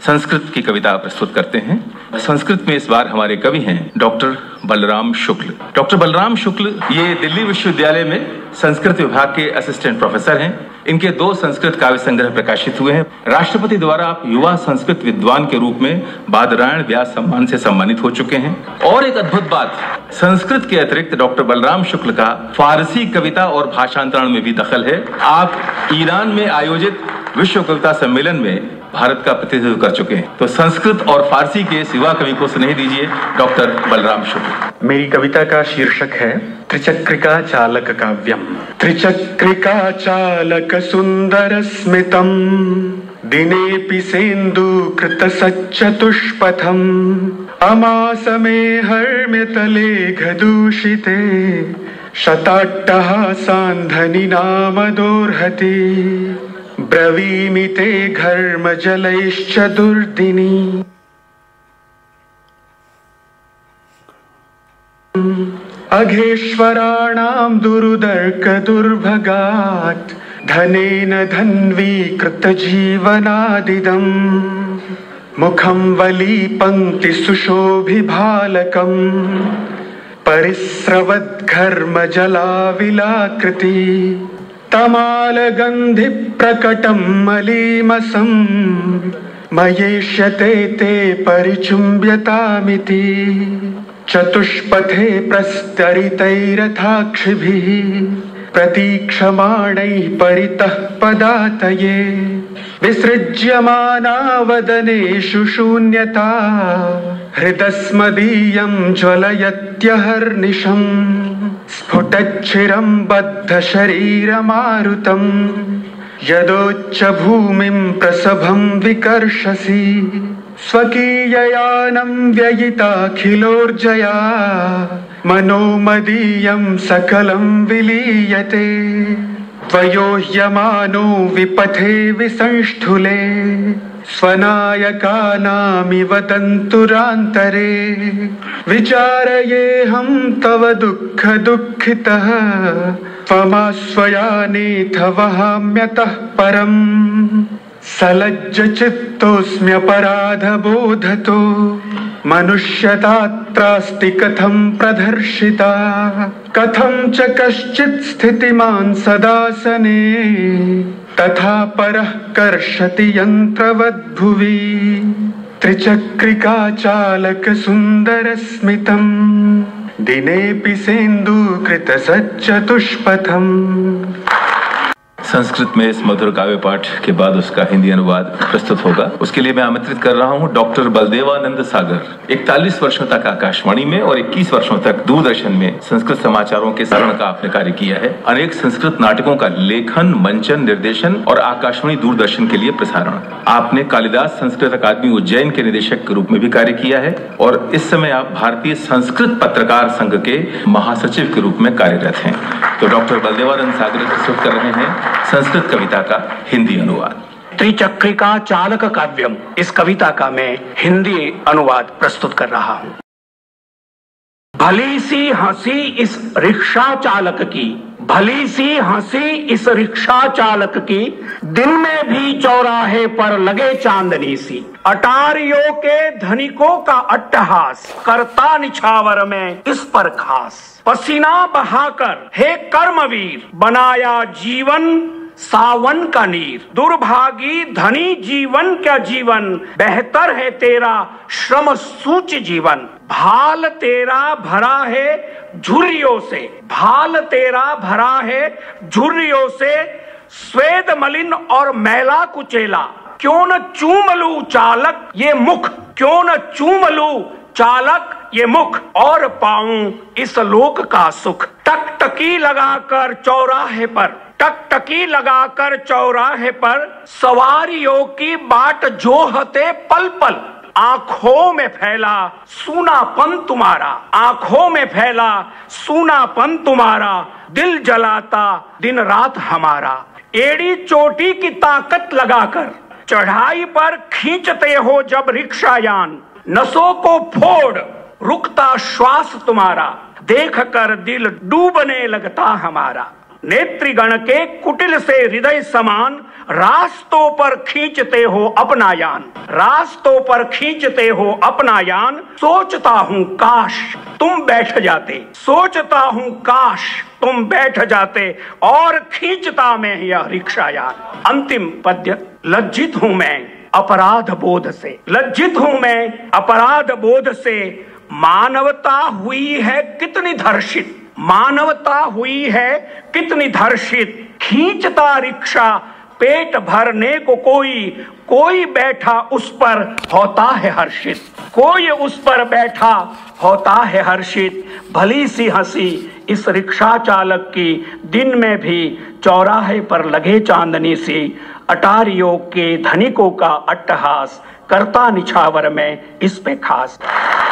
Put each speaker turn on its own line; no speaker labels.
संस्कृत की कविता प्रस्तुत करते हैं। संस्कृत में इस बार हमारे कवि हैं डॉक्टर बलराम शुक्ल। डॉक्टर बलराम शुक्ल ये दिल्ली विश्वविद्यालय में संस्कृत विभाग के असिस्टेंट प्रोफेसर हैं। इनके 2 संस्कृत काव्य संग्रह प्रकाशित हुए हैं। राष्ट्रपति द्वारा आप युवा संस्कृत विद्वान के रूप में बादरायण व्यास सम्मान से सम्मानित हो चुके हैं। और एक अद्भुत बात, संस्कृत के अतिरिक्त डॉक्टर बलराम शुक्ल का फारसी कविता और भाषांतरण में भी दखल है। आप ईरान में आयोजित विश्व कविता सम्मेलन में भारत का प्रतिनिधित्व कर चुके हैं। तो संस्कृत और फारसी के युवा कवि को स्नेह दीजिए डॉक्टर बलराम शुक्ल।
मेरी कविता का शीर्षक है त्रिचक्रिका चालक काव्यम। त्रिचक्रिका चालक सुंदर स्मितम दिनेपि सेन्दुकृत सच्चतुष्पथम अमासमे हर्म्यतलेघ दूषिते शताट्टहासान्धनि नाम दोर्हति ब्रवीमि ते घर्म जलैश्च दुर्दिनी। अघेश्वराणां दुरुदर्क दुर्भगात् धनेन धन्वीकृत जीवनादिदम् मुखं वली पंक्ति सुशोभिभालकम् परिस्रवद्घर्म जलाविलाकृति तमालगन्धि प्रकटं मलीमसं मयेष्यते ते परिचुम्ब्यतामिति चतुष्पथे प्रस्तरितैरथाक्षिभिः प्रतीक्षमाणैः परितः पदातये विसृज्यमाना वदनेषु शून्यता हृदस्मदीयं ज्वलयत्यहर्निशम् स्फुटच्छिरं बद्ध शरीरमारुतम् यदोच्च भूमिं प्रसभं विकर्षसि स्वकीययानं व्ययिताखिलोर्जया मनोमदीयं सकलं विलीयते त्वयोह्यमानो विपथे विसंष्ठुले स्वनायकानामिव तन्तुरान्तरे विचारयेऽहं तव दुःख दुःखितः त्वमास्वयानेथ वहाम्यतः परम् सलज्ज चित्तोऽस्म्यपराधबोधतो मनुष्यतात्रास्ति कथं प्रदर्शिता कथं च कश्चित् स्थितिमान् सदासने तथा परः कर्षति यन्त्रवद्भुवि त्रिचक्रिका चालक सुन्दर स्मितम् दिनेपि सेन्दुकृत सच्चतुष्पथम्।
संस्कृत में इस मधुर काव्य पाठ के बाद उसका हिंदी अनुवाद प्रस्तुत होगा। उसके लिए मैं आमंत्रित कर रहा हूं डॉक्टर बलदेवानंद सागर। 41 वर्षों तक आकाशवाणी में और 21 वर्षों तक दूरदर्शन में संस्कृत समाचारों के सरण का आपने कार्य किया है। अनेक संस्कृत नाटकों का लेखन, मंचन, निर्देशन और आकाशवाणी दूरदर्शन के लिए प्रसारण। आपने कालिदास संस्कृत अकादमी उज्जैन के निदेशक के रूप में भी कार्य किया है और इस समय आप भारतीय संस्कृत पत्रकार संघ के महासचिव के रूप में कार्यरत हैं। तो डॉक्टर बलदेवानंद सागर प्रस्तुत कर रहे हैं संस्कृत कविता का हिंदी अनुवाद।
त्रिचक्रिका चालक काव्यम, इस कविता का मैं हिंदी अनुवाद प्रस्तुत कर रहा हूं। भली सी हंसी इस रिक्शा चालक की, भली सी हंसी इस रिक्शा चालक की, दिन में भी चौराहे पर लगे चांदनी सी। अटारियों के धनिकों का अट्टहास करता निछावर में इस पर खास। पसीना बहाकर हे कर्मवीर बनाया जीवन सावन का नीर। दुर्भागी धनी जीवन क्या जीवन, बेहतर है तेरा श्रम सूच जीवन। भाल तेरा भरा है झुर्रियों से, भाल तेरा भरा है झुर्रियों से, स्वेद मलिन और मैला कुचेला। क्यों न चूम लूं चालक ये मुख, क्यों न चूम लूं चालक ये मुख, और पाऊं इस लोक का सुख। टकटकी लगाकर चौराहे पर, टकटकी लगाकर चौराहे पर, सवारियों की बाट जोहते पल पल। आंखों में फैला सूनापन तुम्हारा, आंखों में फैला सूनापन तुम्हारा, दिल जलाता दिन रात हमारा। एड़ी चोटी की ताकत लगाकर चढ़ाई पर खींचते हो जब रिक्शायान, नसों को फोड़ रुकता श्वास तुम्हारा, देख कर दिल डूबने लगता हमारा। नेत्रीगण के कुटिल से हृदय समान रास्तों पर खींचते हो अपना यान, रास्तों पर खींचते हो अपना यान, सोचता हूँ काश तुम बैठ जाते, सोचता हूँ काश तुम बैठ जाते और खींचता मैं यह रिक्शा यान। अंतिम पद्य। लज्जित हूं मैं अपराध बोध से, लज्जित हूं मैं अपराध बोध से, मानवता हुई है कितनी धर्षित, मानवता हुई है कितनी धर्षित, खींचता रिक्शा पेट भरने को कोई, कोई बैठा उस पर होता है हर्षित, कोई उस पर बैठा होता है हर्षित। भली सी हंसी इस रिक्शा चालक की, दिन में भी चौराहे पर लगे चांदनी सी, अटारियों के धनिकों का अट्टहास, करता निछावर में इस पे खास।